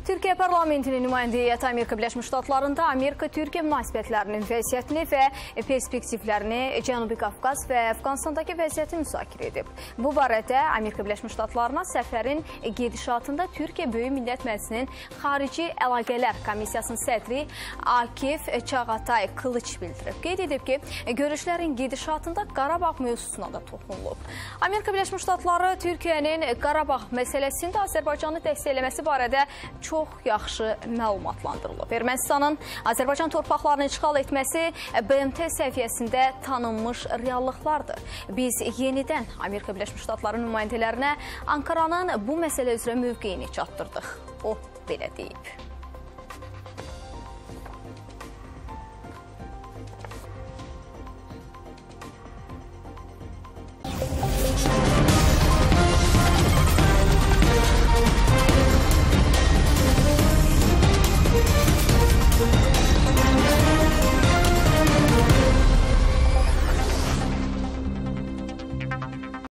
Türkiyə parlamentinin nümayəndə heyəti Amerika Birləşmiş Ştatlarında Amerika-Türkiyə münasibətlərinin vəziyyətini və perspektivlərini, Cənubi Qafqaz və Əfqanistandakı vəziyyəti müzakirə edib. Bu barədə Amerika Birləşmiş Ştatlarına səfərin gedişatında Türkiyə Böyük Millət Məclisinin Xarici Əlaqələr Komissiyasının sədri Akif Çağatay Qılıç bildirib. Qeyd edib ki, görüşlərin gedişatında Qarabağ mövzusuna da toxunulub. Amerika Birləşmiş Ştatları Türkiyənin Qarabağ məsələsində Azərbaycanı dəstəkləməsi barədə çox yaxşı məlumatlandırılıb. Ermənistanın Azərbaycan torpaqlarını işğal etməsi BMT səviyyəsində tanınmış reallıqlardır. Biz yenidən Amerika Birləşmiş Ştatları nümayəndələrinə Ankaranın bu məsələ üzrə mövqeyini çatdırdıq. O belə deyib.